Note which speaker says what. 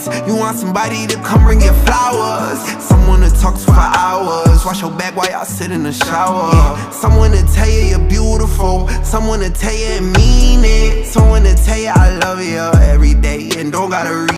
Speaker 1: minutes. You want somebody to come bring you flowers, someone to talk to for hours, wash your back while y'all sit in the shower. Someone to tell you you're beautiful, someone to tell you and mean it, someone to tell you I love you every day and don't gotta